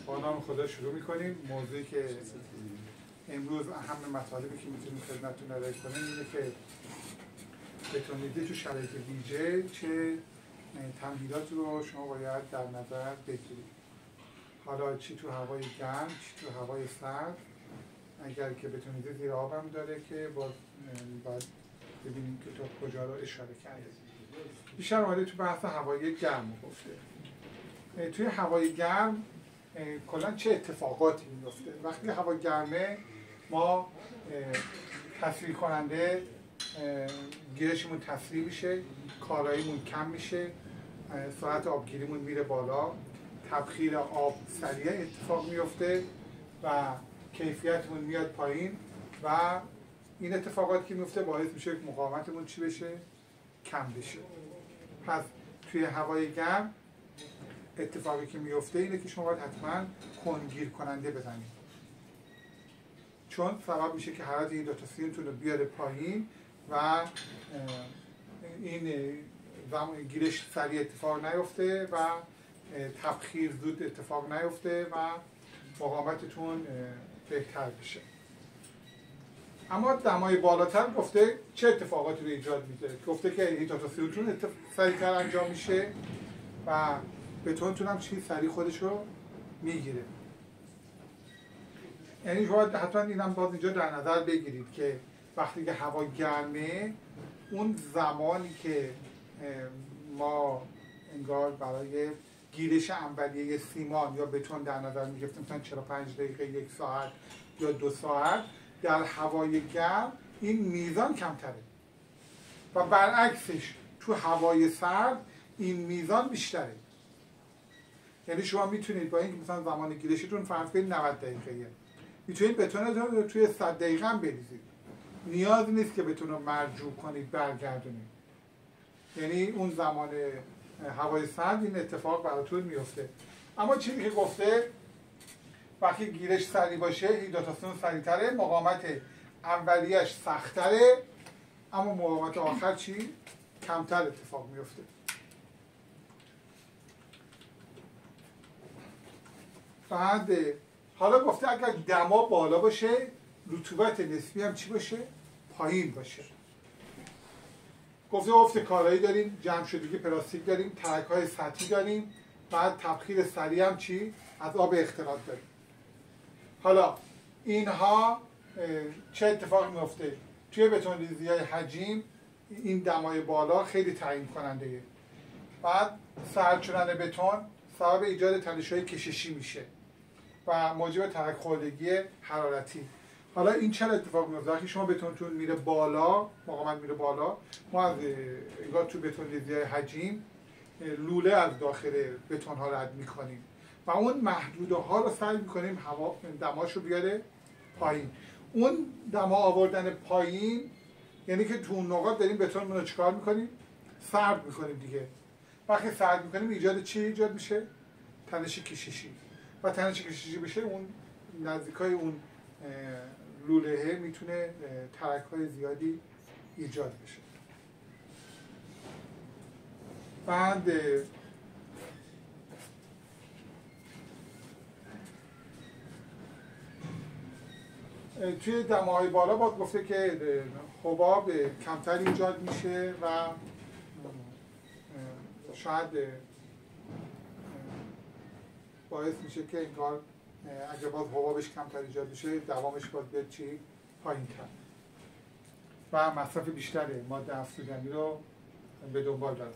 با نام خدا شروع میکنیم. موضوعی که امروز اهم مطالبی که میتونیم خدمتتون ارائه کنیم اینه که بتونید تو شرایط ویژه چه تمهیداتی رو شما باید در نظر بگیرید. حالا چی تو هوای گرم، چی تو هوای سرد. اگر که بتونید زیر آبم داره که باید ببینیم که تو کجا رو اشاره کرده. بیشتر اومده تو بحث هوای گرم گفته. توی هوای گرم کلا چه اتفاقاتی میفته؟ وقتی هوا گرمه ما تسریع کننده گیرشمون تسریع میشه، کالاییمون کم میشه، سرعت آبگیریمون میره بالا، تبخیر آب سریع اتفاق میفته و کیفیتمون میاد پایین و این اتفاقاتی که میفته باعث میشه که مقاومتمون چی بشه؟ کم بشه. پس توی هوای گرم اتفاقی که میفته اینه که شما باید حتما کنگیر کننده بزنید، چون سبب میشه که حرارت هیدروتاسیونتون رو بیاره پایین و این گیرش سریع اتفاق نیفته و تبخیر زود اتفاق نیفته و مقاومتتون بهتر بشه. اما دمای بالاتر گفته چه اتفاقاتی رو ایجاد میده؟ گفته که هیدروتاسیونتون سریعتر انجام میشه و بتونتون هم چی سریع خودش رو میگیره. یعنی باید حتما اینم باید اینجا در نظر بگیرید که وقتی که هوا گرمه اون زمانی که ما انگار برای گیرش اولیه سیمان یا بتون در نظر میگفتیم مثلا 45 دقیقه، 1 ساعت یا 2 ساعت، در هوای گرم این میزان کمتره و برعکسش تو هوای سرد این میزان بیشتره. یعنی شما میتونید با اینکه مثلا زمان گیرشتون فرض کنید 90 دقیقه‌ایه، میتونید بتونتون رو توی 100 دقیقه هم بریزید. نیاز نیست که بتون رو مرجوع کنید برگردونید. یعنی اون زمان هوای سرد این اتفاق براتون میفته. اما چیزی که گفته وقتی گیرش سریع باشه هیدروتاسیون سریع‌تره، مقاومت اولیه‌اش سخت‌تره اما مقاومت آخر چی؟ کمتر اتفاق میفته. بعد حالا گفته اگر دما بالا باشه رطوبت نسبی هم چی باشه؟ پایین باشه. گفته افت کالایی داریم، جمع شدگی پلاستیک داریم، ترک‌های سطحی داریم، بعد تبخیر سریع هم چی؟ از آب اختلاط داریم. حالا اینها چه اتفاقی میفته؟ توی بتون‌ریزی‌های حجیم این دمای بالا خیلی تعیین کننده. بعد سرد شدن بتون سبب ایجاد تنش‌های کششی میشه و موجب ترک خوردگی حرارتی. حالا این چه اتفاق میفته؟ وقتی شما بتونتون میره بالا، مقاومت میره بالا، ما از انگار تو بتون‌ریزی‌های حجیم لوله از داخل بتون ها رد میکنیم و اون محدوده ها رو سعی میکنیم دماش رو بیاره پایین. اون دما آوردن پایین یعنی که تو اون نقاط داریم بتون رو چیکار میکنیم؟ سرد میکنیم دیگه. وقتی سرد میکنیم ایجاد چی ایجاد میشه؟ تنش کششی. و تنش کششی بشه اون نزدیکای اون لولهه میتونه ترک‌های زیادی ایجاد بشه. بعد توی دماهای بالا باید گفته که حباب کمتر ایجاد میشه و شاید باعث میشه که انگار اگه باز حبابش کمتر ایجاد بشه دوامش باید بیاد چی؟ پایین تر و مصرف بیشتر ماده افزودنی رو به دنبال داره.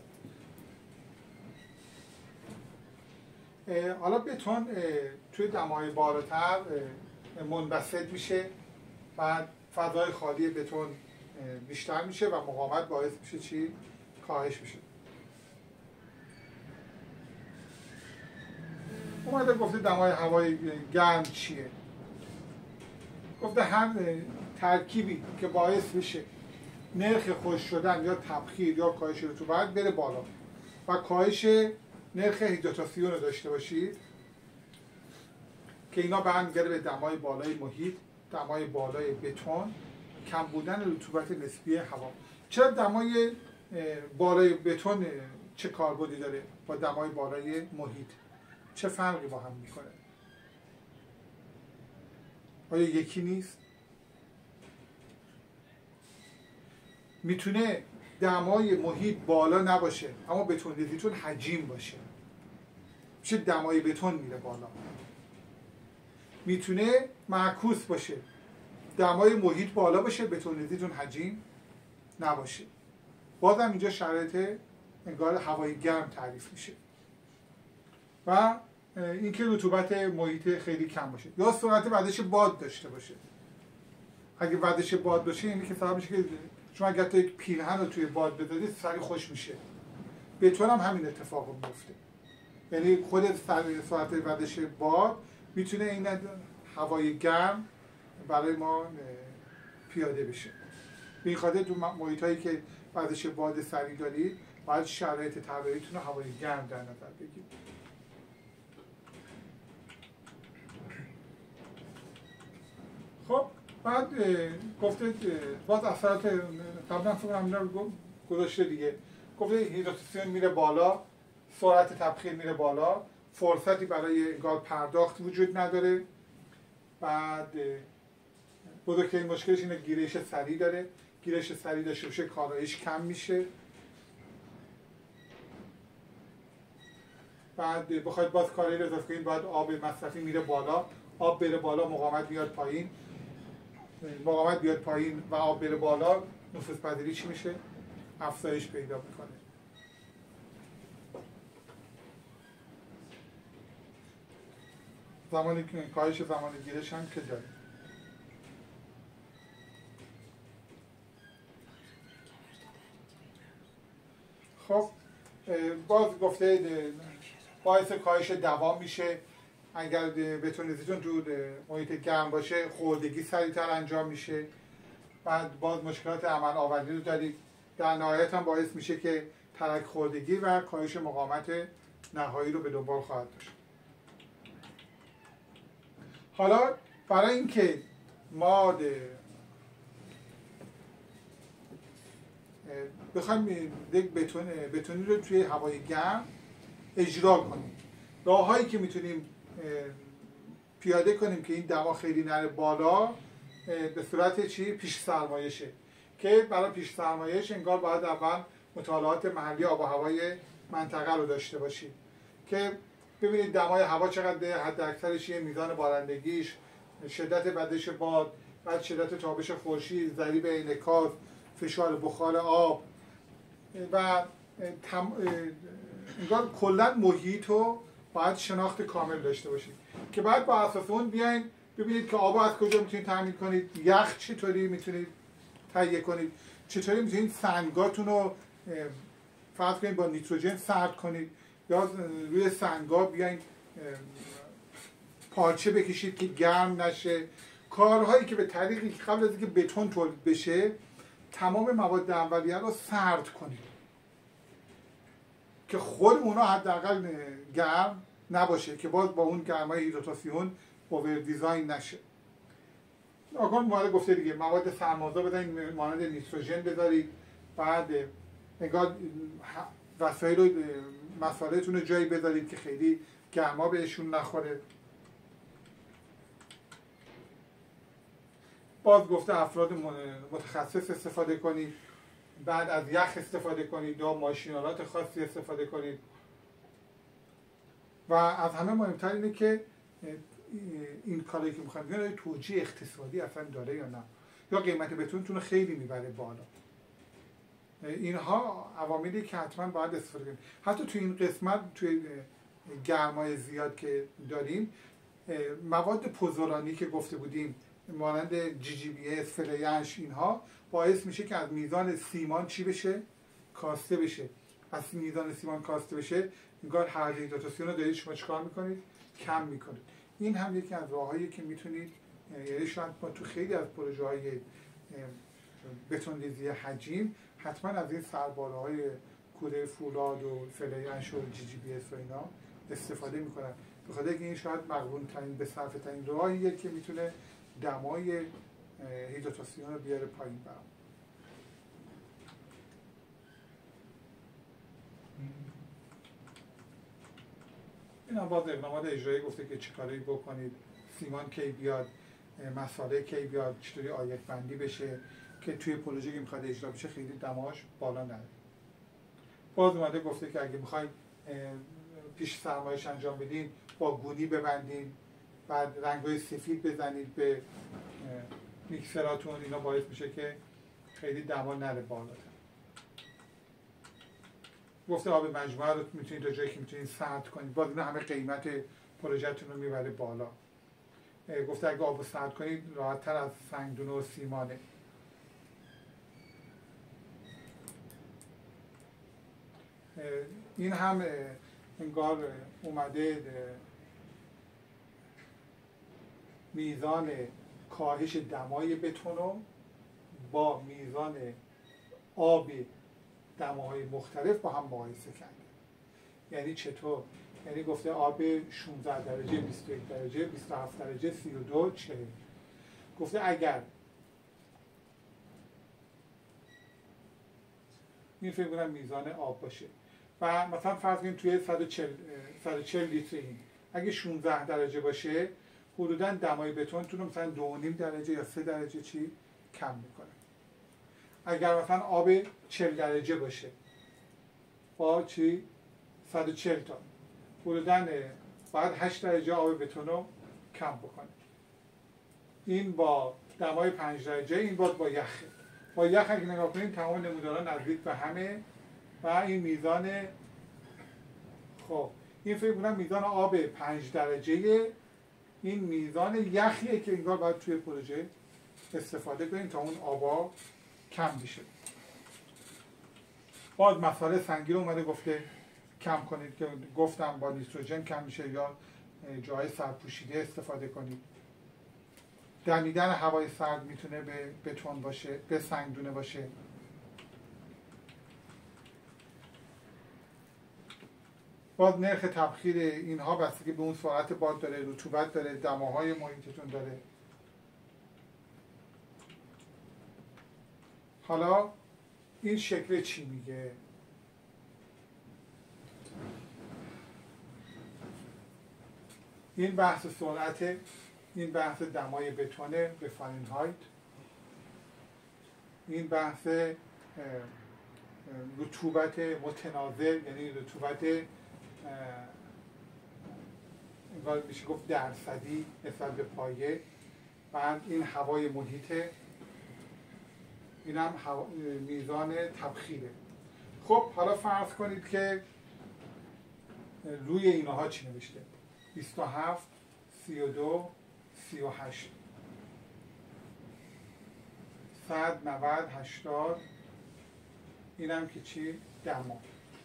حالا بتون توی دمای بالاتر منبسط میشه، بعد فضای خالی بتون بیشتر میشه و مقاومت باعث میشه چی؟ کاهش میشه. اومده گفته دمای هوای گرم چیه؟ گفته هم ترکیبی که باعث بشه نرخ خشک شدن یا تبخیر یا کاهش رطوبت بره بالا و کاهش نرخ هیدروتاسیون رو داشته باشید که اینا برمیگرده به دمای بالای محیط، دمای بالای بتون، کم بودن رطوبت نسبی هوا. چرا دمای بالای بتون چه کاربردی داره با دمای بالای محیط؟ چه فرقی با هم میکنه؟ آیا یکی نیست؟ میتونه دمای محیط بالا نباشه اما بتون‌ریزیتون حجیم باشه، میشه دمای بتون میره بالا. میتونه معکوس باشه، دمای محیط بالا باشه بتون‌ریزیتون حجیم نباشه. بازم اینجا شرایط انگار هوای گرم تعریف میشه و اینکه رطوبت محیط خیلی کم باشه یا سرعت وزش باد داشته باشه. اگه وزش باد باشه یعنی که سبب میشه که شما اگر تا یک پیرهن رو توی باد بذارید سریع خوش میشه. بتون هم همین اتفاق میفته، یعنی خود سرعت وزش باد میتونه این هوای گرم برای ما پیاده بشه. به این خاطر تو محیط هایی که وزش باد سریع دارید باید شرایط طراحیتون رو هوای گرم در نظر بگیرید. خب بعد گفته باز اثرات قبلا فکرم رو گذاشته دیگه، گفته هیدروتاسیون میره بالا، سرعت تبخیر میره بالا، فرصتی برای انگار پرداخت وجود نداره. بعد بزرگترین مشکلش اینه گیرش سریع داره، گیرش سریع داشته باشه کارایش کم میشه. بعد بخواید باز کارایی رو اضافه کنید باید آب مصرفی میره بالا، آب بره بالا مقاومت میاد پایین، مقاومت بیاد پایین و آب بره بالا نفوذپذیری چی میشه؟ افزایش پیدا میکنه. زمان کاهش زمان گیرش هم که داریم. خب باز گفته باعث کاهش دوام میشه. اگر بتونیزیتون تو محیط گرم باشه خوردگی سریعتر انجام میشه. بعد باز مشکلات عمل آوری رو دارید. در نهایت هم باعث میشه که ترک خوردگی و کاهش مقاومت نهایی رو به دنبال خواهد داشت. حالا برای اینکه ما بخوایم یک بتونی رو توی هوای گرم اجرا کنیم، راههایی که میتونیم پیاده کنیم که این دما خیلی نره بالا به صورت چی؟ پیش سرمایشه. که برای پیش سرمایش انگار باید اول مطالعات محلی آب و هوای منطقه رو داشته باشید که ببینید دمای هوا چقدر، حد اکثرش، میزان بارندگیش، شدت وزش باد، بعد شدت تابش خورشید، ضریب انعکاس، فشار بخار آب و انگار کلا محیط رو باید شناخت کامل داشته باشید که بعد با اساس اون بیاین ببینید که آب از کجا میتونید تامین کنید، یخ چطوری میتونید تهیه کنید، چطوری میتونید سنگاتون رو فرض کنید با نیتروژن سرد کنید یا روی سنگا بیاین پارچه بکشید که گرم نشه. کارهایی که به طریقی قبل از اینکه بتون تولید بشه تمام مواد اولیه رو سرد کنید که خود اونا حداقل گرم نباشه که باز با اون گرمای هیدروتاسیون اوور دیزاین نشه. آقا موارد گفته دیگه مواد سرمازا بدین، مانند نیتروژن بذارید، بعد انگار وسایل مسائلتون رو جایی بذارید که خیلی گرما بهشون نخوره. باز گفته افراد متخصص استفاده کنید، بعد از یخ استفاده کنید یا ماشینالات خاصی استفاده کنید و از همه مهمتر اینه که این کاری که میخوایم بگم توجیه اقتصادی اصلا داره یا نه، یا قیمت بتونتون خیلی میبره بالا. اینها عواملی که حتما باید استفاده کنید. حتی تو این قسمت توی گرمای زیاد که داریم مواد پوزرانی که گفته بودیم مانند GGBS، فلینش، اینها باعث میشه که از میزان سیمان چی بشه؟ کاسته بشه. از میزان سیمان کاسته بشه انگار هر هیدروتاسیون رو دارید شما چیکار میکنید؟ کم میکنید. این هم یکی از راههایی که میتونید، یعنی شاید ما تو خیلی از پروژه های بتون‌ریزی حجیم حتما از این سرباره‌های کوره فولاد و فلینش و GGBS و اینا استفاده میکنن. به خاطر اینکه این شاید مقبول ترین، به صرفه ترین راهیه که میتونه دمای هیدروتاسیون رو بیاره پایین برام. این هم باز اقدامات اجرایی گفته که چه کاری بکنید، سیمان کی بیاد، مساله کی بیاد، چطوری آیت بندی بشه که توی پروژه که میخواد اجرا بشه خیلی دماش بالا نره. باز اومده گفته که اگه میخواین پیش فرمایش انجام بدین با گونی ببندین، بعد رنگ‌های سفید بزنید به میکسراتون، اینا باعث میشه که خیلی دما نره بالاتر. گفته آب مجموعه رو میتونید تا جایی که میتونید سرد کنید، باز اینا همه قیمت پروژه‌تون رو میبره بالا. گفته اگه آب رو سرد کنید راحت‌تر از سنگدونه و سیمانه. این هم انگار اومده میزان کاهش دمای بتون رو با میزان آب دماهای مختلف با هم مقایسه کرده. یعنی چطور؟ یعنی گفته آب 16 درجه، 21 درجه، 27 درجه، 32، 40. گفته اگر این فکر کنم میزان آب باشه و مثلا فرض کنیم توی 140 لیتر این اگه 16 درجه باشه حدوداً دمای بتونتون رو مثلا 2.5 درجه یا 3 درجه چی کم میکنه. اگر مثلا آب 40 درجه باشه با چی 140 تا حدوداً باید 8 درجه آب بتون رو کم بکنه. این با دمای 5 درجه، این با یخ. با یخ اگه نگاه کنیم تمام نمودارها نزدیک به همه و این میزان خب این فکر کنم میزان آب 5 درجه، این میزان یخیه که انگار باید توی پروژه استفاده کنیم تا اون آبا کم بشه. باز مسئله سنگی رو اومده گفته کم کنید که گفتم با نیتروژن کم میشه یا جای سرپوشیده استفاده کنید. دمیدن هوای سرد میتونه به بتون باشه، به سنگدونه باشه. باز نرخ تبخیر اینها بستگی به اون سرعت باد داره، رطوبت داره، دماهای محیطتون داره. حالا این شکل چی میگه؟ این بحث سرعت، این بحث دمای بتونه به فارنهایت، این بحث رطوبت متناظر، یعنی رطوبت انگار میشه گفت درصدی نسبت به پایه. بعد این هوای محیطه، این هم میزان تبخیره. خب حالا فرض کنید که روی اینها چی نوشته؟ 27 32 38 100 90 80 اینم که چی؟ دما.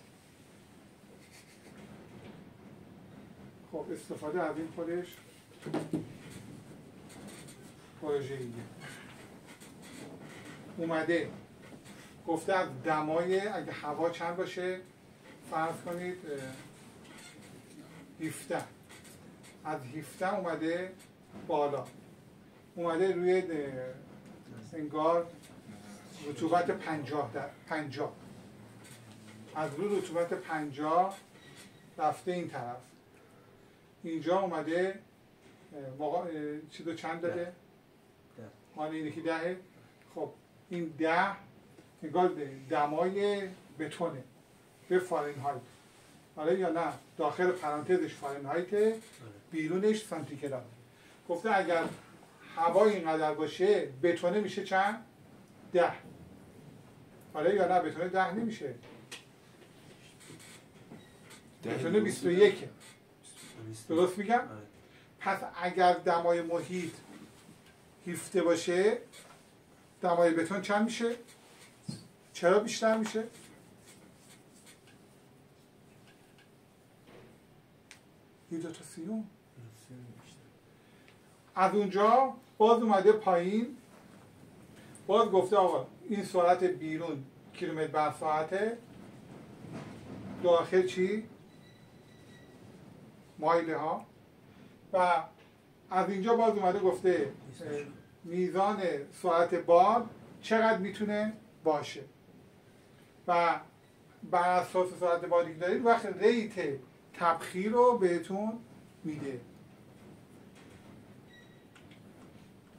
خب استفاده از این خودش پروژه‌ایه. اومده گفته از دمای اگه هوا چند باشه فرض کنید 17، از 17 اومده بالا، اومده روی انگار رطوبت 50 از روی رطوبت 50 رفته این طرف، اینجا اومده چیزو چند داده؟ معنی اینه که 10. خب این 10 انگار دمای بتونه به فارنهایت. حالا یا نه داخل پرانتزش فارنهایت، بیرونش سانتیگراد. گفته اگر هوا اینقدر باشه بتونه میشه چند؟ 10. حالا یا نه بتونه 10 نمیشه، بتونه 21. درست میگم؟ پس اگر دمای محیط 17 باشه دمای بتون چند میشه؟ چرا بیشتر میشه؟ یه دو تا سیوم. از اونجا باز اومده پایین، باز گفته آقا این سرعت بیرون کیلومتر بر ساعته، داخل چی؟ مایله ها. و از اینجا باز اومده گفته میزان سرعت باد چقدر میتونه باشه و بر اساس سرعت بادی که دارید وقت ریت تبخیر رو بهتون میده.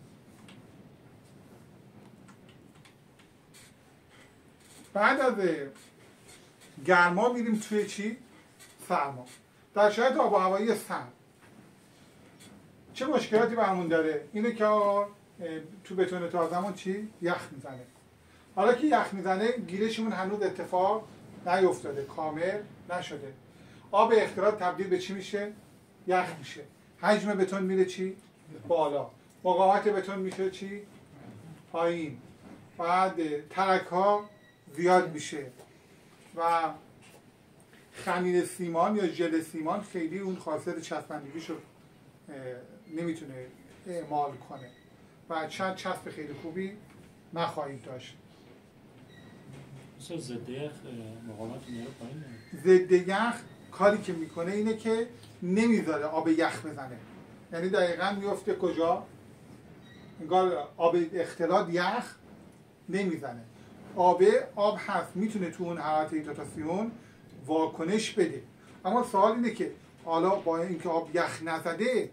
بعد از گرما میریم توی چی؟ سرما. در شرایط آب و هوایی سرد چه مشکلاتی برامون داره؟ اینه که تو بتون تازه‌مون چی؟ یخ میزنه. حالا که یخ میزنه گیرشمون هنوز اتفاق نیفتاده، کامل نشده. آب اختراط تبدیل به چی میشه؟ یخ میشه. حجم بتون میره چی؟ بالا. مقاومت بتون میشه چی؟ پایین. بعد ترک ها زیاد میشه و خمیر سیمان یا ژل سیمان خیلی اون خاصیت چسبندگیشو نمیتونه اعمال کنه و چند چسب خیلی خوبی نخواهید داشت. مثلا ضد یخ مقاومت میاره پایین؟ ضد یخ کاری که میکنه اینه که نمیذاره آب یخ بزنه. یعنی دقیقاً میفته کجا؟ انگار آب اختلاط یخ نمیزنه. آب هست میتونه تو اون حالت هیدراتاسیون واکنش بده. اما سوال اینه که حالا با اینکه آب یخ نزده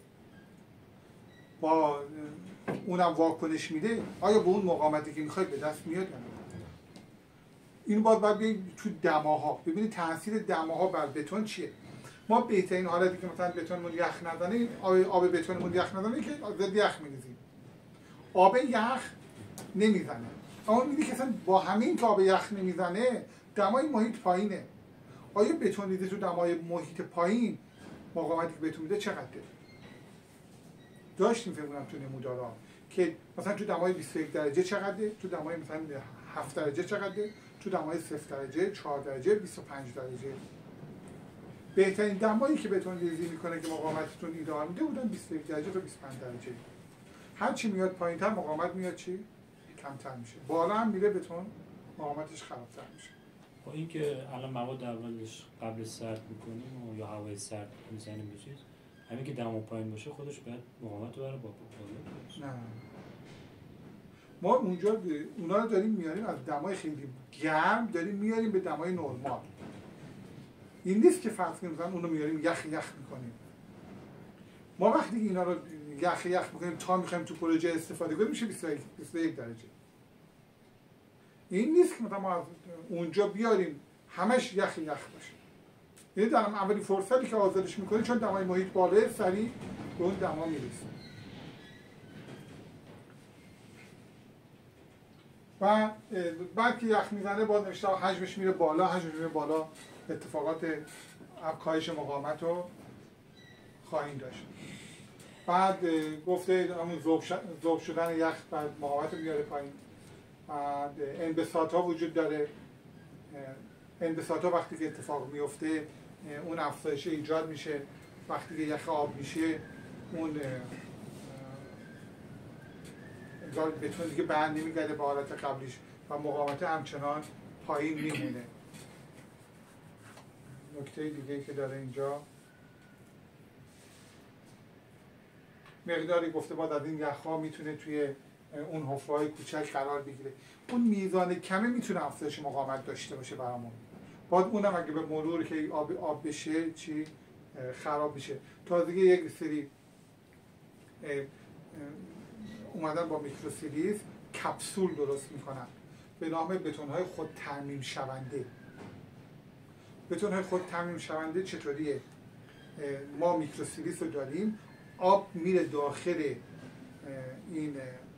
با اونم واکنش میده، آیا به اون مقاومتی که میخواید به دست میاد یا نه؟ این باید ببینید تو دماها، ببینید تاثیر دماها بر بتون چیه. ما بهترین حالتی که مثلا بتونمون یخ نزنه، آب بتونمون یخ نزنه که ضد یخ میریزیم. آب یخ نمیزنه. اما میگه که اصلا با همین که آب یخ نمیزنه دمای محیط پایینه. آیا بتون ریزی تو دمای محیط پایین مقاومتی که بهتون میده چقدره؟ داشتیم فکر کنم تو نمودارها که مثلا تو دمای 21 درجه چقدره، تو دمای مثلا 7 درجه چقدره، تو دمای 0 درجه، 4 درجه، 25 درجه. بهترین دمایی که بتون ریزی میکنه که مقاومتتون ایدئال میده بودن 21 درجه تا 25 درجه. هر چی میاد پایین‌تر مقاومت میاد چی؟ کمتر میشه. بالا هم میره بتون مقاومتش خرابتر میشه. با اینکه الان مواد اولش قبل سرد میکنیم و یا هوای سرد میزنیم به چیز، همین که دما پایین باشه خودش باید مقاومت رو بره با بالا. نه. ما اونجا اونا رو داریم میاریم از دمای خیلی گرم داریم میاریم به دمای نرمال. این نیست که فرض کنیم مثلا اون رو میاریم یخ میکنیم. ما وقتی اینا رو یخ میکنیم تا میخوایم تو پروژه استفاده کنیم میشه 21 درجه. این نیست که مثلا ما اونجا بیاریم همش یخ باشه. یعنی در اولی فرصتی که آزادش میکنیم چون دمای محیط بالاه سریع به اون دما میرسه. و بعد که یخ میزنه باز نوشته حجمش میره بالا، اتفاقات کاهش مقاومت رو خواهیم داشت. بعد گفته همون ذوب شدن یخ بعد مقاومت رو میاره پایین. بعد انبساط ها وجود داره. انبساط ها وقتی که اتفاق میفته اون افزایش ایجاد میشه. وقتی که یخ آب میشه اون بتون دیگه بند نمیگرده به حالت قبلیش و مقاومت همچنان پایین میمونه. نکته دیگه که داره اینجا مقداری گفته بعد از این یخ‌ها میتونه توی اون حفره‌های کوچک قرار بگیره. اون میزان کمه میتونه افزایش مقاومت داشته باشه برامون. بعد اونم اگه به مرور که آب بشه چی خراب میشه. تازگی یک سری اومدن با میکروسیلیز کپسول درست میکنن به نام بتون‌های خود ترمیم شونده. بتون‌های خود ترمیم شونده چطوریه؟ ما میکروسیلیز رو داریم، آب میره داخل این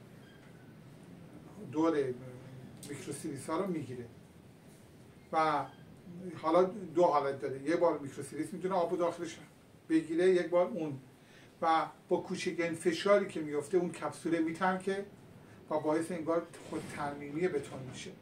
دور میکروسیلیس ها رو میگیره و حالا دو حالت داره. یک بار میکروسیلیس میتونه آب رو داخلش بگیره، یک بار اون و با کوچکترین فشاری که میفته اون کپسوله میترکه و باعث انگار خود ترمیمی بتون میشه.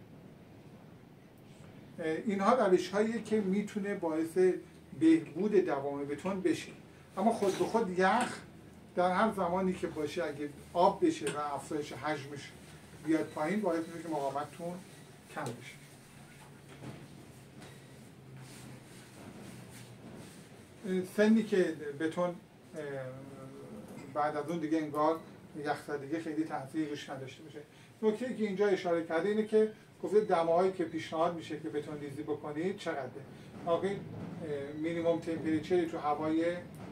اینها روش‌هاییه که میتونه باعث بهبود دوام بتون بشه. اما خود به خود یخ در هر زمانی که باشه اگه آب بشه و افزایش حجمش بیاد پایین باعث میشه که مقاومتتون کم بشه. سنی که بتون بعد از اون دیگه انگار یخزدگی خیلی تاثیری روش نداشته باشه. نکته که اینجا اشاره کرده اینه که گفته دماهایی که پیشنهاد میشه که بتون ریزی بکنید چقدره. آقای مینیمم تمپریچری تو هوای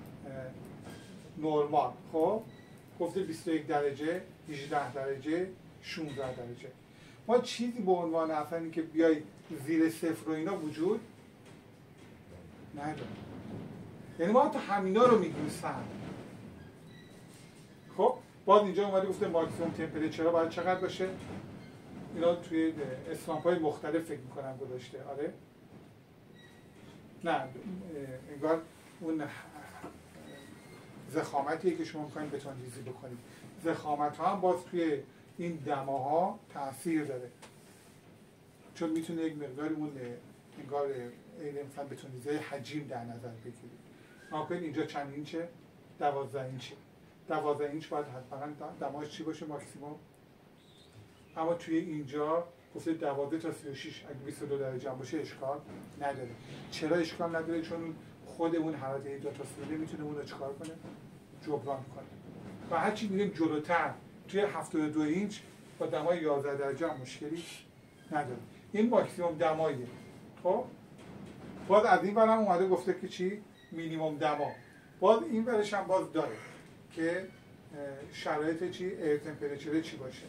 نورمال گفته 21 درجه، 18 درجه، 16 درجه. ما چیزی به عنوان اصلا که بیای زیر صفر و اینا وجود نداره. یعنی ما تا همینا رو میگیم سرد. خب باز اینجا اومده گفته ماکسیمم تمپرچر باید چقدر باشه؟ اینا توی استامپ‌های مختلف فکر می‌کنم گذاشته. آره؟ نه انگار اون ضخامتیه که شما می‌خواید بتونریزی بکنید. ضخامت‌ها هم باز توی این دماها تاثیر داره. چون میتونه یک مقدار اون انگار مثلا بتونریزی حجم در نظر بگیرید. ما اینجا چند اینچه؟ 12 اینچه. 12 اینچ باید حتما دماش چی باشه ماکسیمم؟ اما توی اینجا گفته 12 تا 36 اگه 22 درجه هم باشه اشکال نداره. چرا اشکال نداره؟ چون خود اون حرارت هیدروتاسفیری میتونه اون رو چیکار کنه؟ جبران کنه. و هرچی میریم جلوتر توی 72 اینچ با دمای 11 درجه هم مشکلی نداره. این ماکسیمم دماییه. خب باز از این برم اومده گفته که چی؟ مینیمم دما. باز این برش هم باز داره که شرایط چی؟ ایر تمپرچر چی باشه.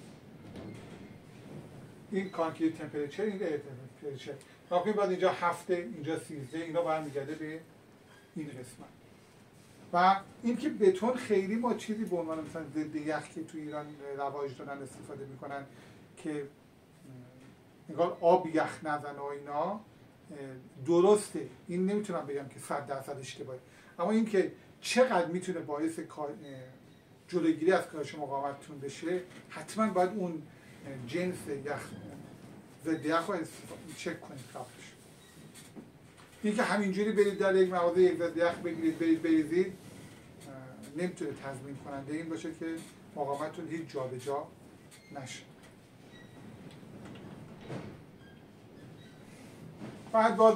این کانکریت تمپرچر، این ایر تمپرچر. واقعا بعد اینجا 7 اینجا 13 اینا برمیگرده به این قسمت. و این که بتون خیلی ما چیزی به عنوان مثلا ضد یخ که تو ایران رواج دارن استفاده میکنن که انگار آب یخ نزنه و اینا درسته. این نمیتونم بگم که 100% اشتباهه. اما این که چقدر میتونه باعث جلوگیری از کاهش مقاومتتون بشه، حتما باید اون جنس یخ ضد یخ رو چک کنید قبلش. این که همینجوری برید در یک مغازه یک ضد یخ بگیرید برید بریزید نمیتونه تضمین کننده این باشه که مقاومتتون هیچ جابجا نشه. بعد باز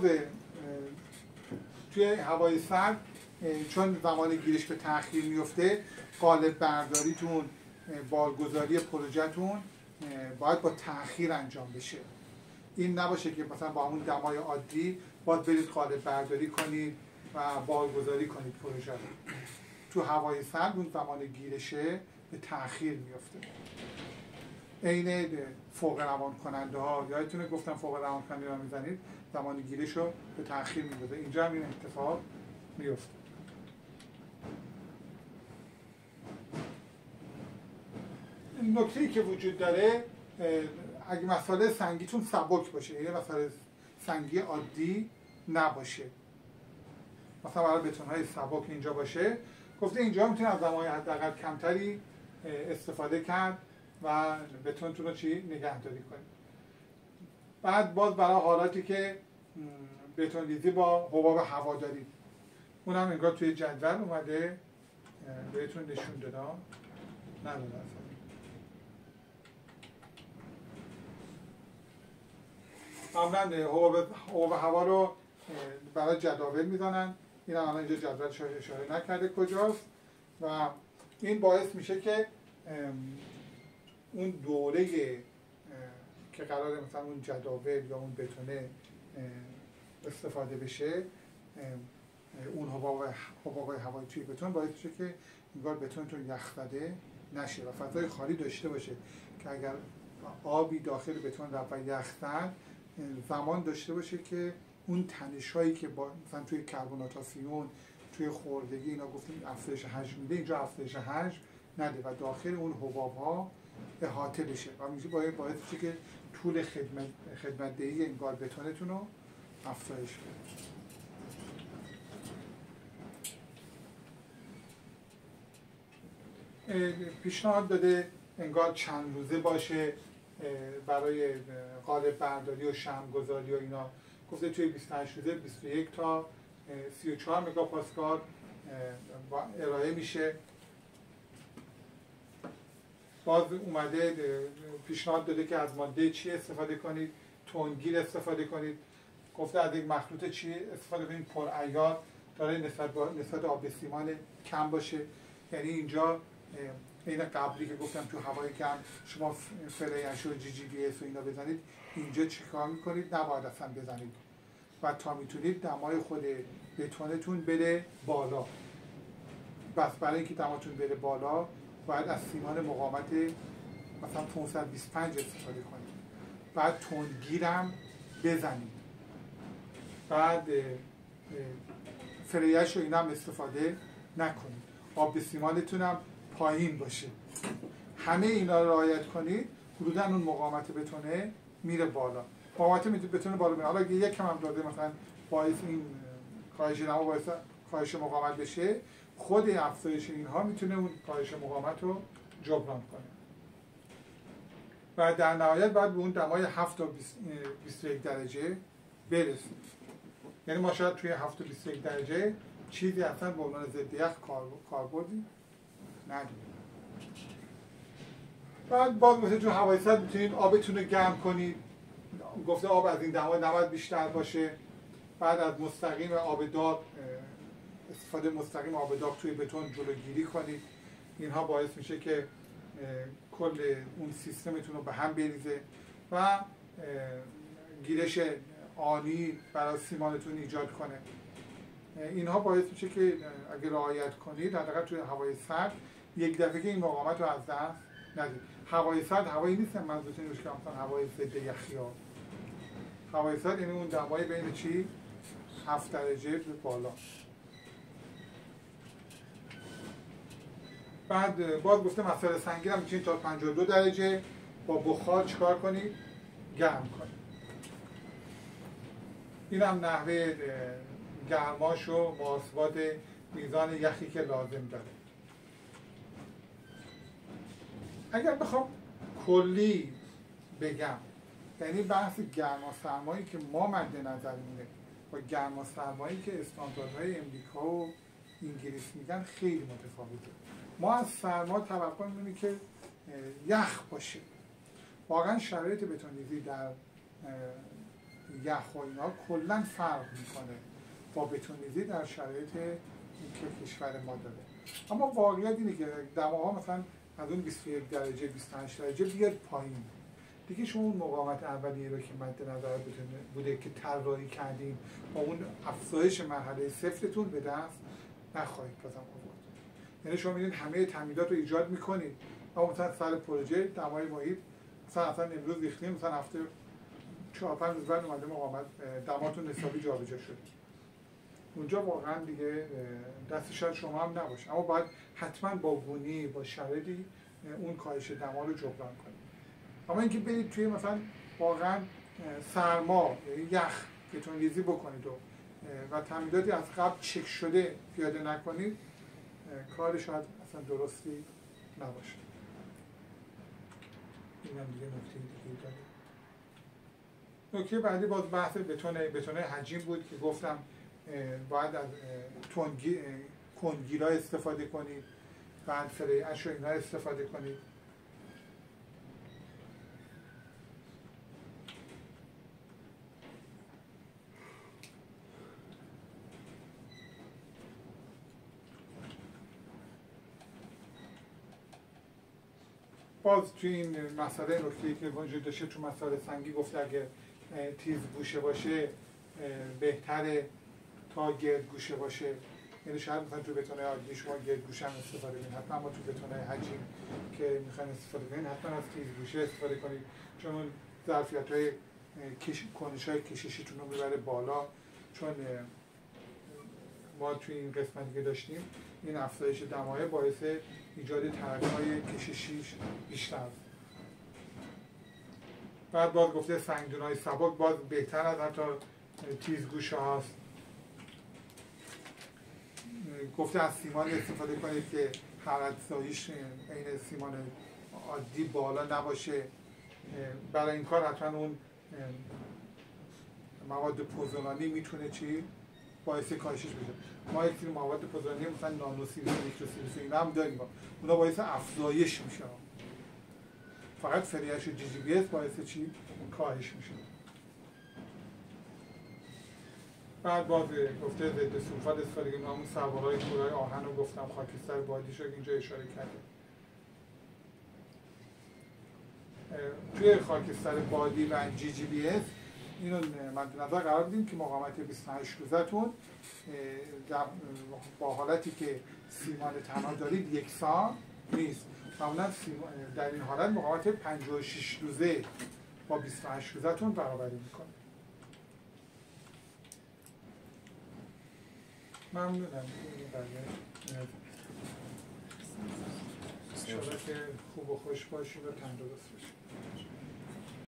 توی هوای سرد چون زمان گیرش به تأخیر میفته، قالب برداریتون، بالگذاری پروژه‌تون باید با تأخیر انجام بشه. این نباشه که مثلا با همون دمای عادی باید برید قالب برداری کنید و بالگذاری کنید پروژه رو. تو هوای سرد اون زمان گیرشه به تأخیر میفته. عین فوق روان کننده ها، یادتونه گفتم فوق روان کننده ها میزنید زمان گیرش رو به تأخیر میفته. اینجا هم این اتفاق میفته. نکته‌ای که وجود داره، اگه مسئله سنگیتون سبک باشه، یعنی مسئله سنگی عادی نباشه، مثلا برای بتون‌های سبک اینجا باشه، گفته اینجا میتونید از دمای حداقل کمتری استفاده کرد و بتونتون رو چی نگهداری کنید. بعد باز برای حالاتی که بتون ریزی با حباب هوا دارید، اونم انگار توی جدول اومده بهتون نشون دادم. نداره معمولا حباب هوا رو برای جداول میزنن. این هم اینجا جدولش اشاره نکرده کجاست و این باعث میشه که اون دوره که قراره مثلا اون جداول یا اون بتونه استفاده بشه، اون حباب هوایی توی بتون باعث میشه که انگار بتونتون یخ زده نشه و فضای خالی داشته باشه که اگر آبی داخل بتون رفت و یخ زد، زمان داشته باشه که اون تنش‌هایی که با مثلا توی کربناتاسیون، توی خوردگی اینا گفتیم افزایش حجم میده، اینجا افزایش حجم نده و داخل اون حباب‌ها احاطه بشه و میشه باعث بشه که طول خدمت‌دهی انگار بتونتون رو افزایش بده. پیشنهاد داده انگار چند روزه باشه برای قالب برداری و شمع‌گذاری و اینا. گفته توی 28 روزه 21 تا 34 مگاپاسکال ارائه میشه. باز اومده پیشنهاد داده که از ماده چی استفاده کنید؟ تنگیر استفاده کنید. گفته از یک مخلوط چی استفاده کنید؟ پرعیار، داره نسبت آب سیمان کم باشه. یعنی اینجا این قبلی که گفتم تو هوای گرم شما فلینش و جی جی بی اس و اینا بزنید، اینجا چیکار میکنید؟ نباید اصلا بزنید و تا میتونید دمای خود بتونتون بره بالا. بس برای اینکه دماتون بره بالا باید از سیمان مقاومت مثلا 525 استفاده کنید بعد تندگیرم بزنید، بعد فریش رو اینم استفاده نکنید، آب سیمانتون هم پایین باشه. همه اینا رو رعایت کنید، حدوداً اون مقاومت بتونه میره بالا. مقاومت بتونه بالا میره. حالا اگه یکم هم داده مثلا باعث این کاهش دما باعث کاهش مقاومت بشه، خود افزایش اینها میتونه اون کاهش مقاومت رو جبران کنه. و در نهایت باید به اون دمای 7 تا 21 درجه برسیم. یعنی ما شاید توی 7 تا 21 درجه چیزی اصلا به عنوان ضد یخ کاربردی نداریم. بعد باز مثلا تو هوای سرد میتونید آبتون رو گرم کنید. گفته آب از این دما نباید بیشتر باشه. بعد از مستقیم آب داغ استفاده مستقیم آب داغ توی بتون جلوگیری کنید. اینها باعث میشه که کل اون سیستمتون رو به هم بریزه و گیرش آنی برای سیمانتون ایجاد کنه. اینها باعث میشه که اگه رعایت کنید حداقل توی هوای سرد یک دفعه این مقاومت رو از دست ندید. هوای سرد هوایی نیست منظورتون روش که مثلا هوای ضد یخی ها. هوای سرد یعنی اون دمای بین چی 7 درجه به بالا. بعد باز گفته مسائل سنگین هم میتونید تا 52 درجه با بخار چیکار کنید؟ گرم کنید. این هم نحوه گرماش و محاسبات میزان یخی که لازم داره. اگر بخوام کلی بگم، یعنی بحث گرما سرمایی که ما مد نظرمونه با گرما سرمایی که استانداردهای امریکا و انگلیس میگن خیلی متفاوته. ما از سرما توقع می‌کنیم که یخ باشه. واقعا شرایط بتونیزی در یخ و اینا کلا فرق میکنه با بتونیزی در شرایط که کشور ما داره. اما واقعیت اینه که دماها مثلا از اون 21 درجه 25 درجه بیاد پایین، دیگه شما اون مقاومت اولیه رو که مد نظر بوده که طراحی کردیم با اون افزایش مرحله صفرتون به دست نخواهید بازم آورد. یعنی شما می‌بینید همه تمهیدات رو ایجاد می‌کنید، اما مثلا سر پروژه دمای محیط مثلا امروز ریختیم، مثلا هفته 4-5 روز بعد اومده مقاومت دماتون حسابی جابجا شده. اونجا واقعا دیگه دست شاید شما هم نباشه، اما باید حتما با بونی با شرایطی اون کاهش دما رو جبران کنید. اما اینکه برید توی مثلا واقعا سرما یخ بتون‌ریزی بکنید و تمهیداتی از قبل چک شده پیاده نکنید، کار شاید اصلا درستی نباشه. این هم دیگه نکته دیگه داره. نکته بعدی باز بحث بتونه حجیم بود که گفتم باید از کنگیرا استفاده کنید، بعد فریعش و اینا استفاده کنید. باز توی این مسئله نکته‌ای که وجود داشته تو مسائل سنگی گفت اگه تیز گوشه باشه بهتره تا گرد گوشه باشه. یعنی شاید مثلا تو بتونه عادی شما گرد گوشه هم استفاده کنید، حتما اما تو بتونه حجیم که میخواین استفاده کنید حتما از تیز گوشه استفاده کنید، چون اون ظرفیت‌های کنش‌های کششیتون رو میبره بالا. چون ما توی این قسمتی که داشتیم این افزایش دمای باعث ایجاد ترک‌های کششیش بیشتر. بعد باز گفته سنگدون‌های سبک باز بهتر از حتی تیزگوشه هاست. گفته از سیمان استفاده کنید که حرارت‌زاییش عین سیمان عادی بالا نباشه. برای این کار حتما اون مواد پوزولانی میتونه چی؟ باعث کاهشش بشه. ما یک سری مواد پوزولانی مثلا نانو سیلیکون، میکروسیلیکون اینا هم داریم، اونا باعث افزایش میشه. فقط فریعش و GGBS باعث چی؟ کاهش میشه. بعد باز گفته ضد سولفات استفاده کنیم. همون سوارهای کورهای آهن رو گفتم، خاکستر بادی شد اینجا اشاره کرده. توی خاکستر بادی و GGBS اینو مد نظر قرار بدیم که مقاومت 28 روزتون با حالتی که سیمان تنها دارید یکسان نیست. معمولا در این حالت مقاومت 56 روزه با 28 روزتون برابری میکنه. ممنونم. انشاءالله که خوب و خوش باشید و تندرست باشید.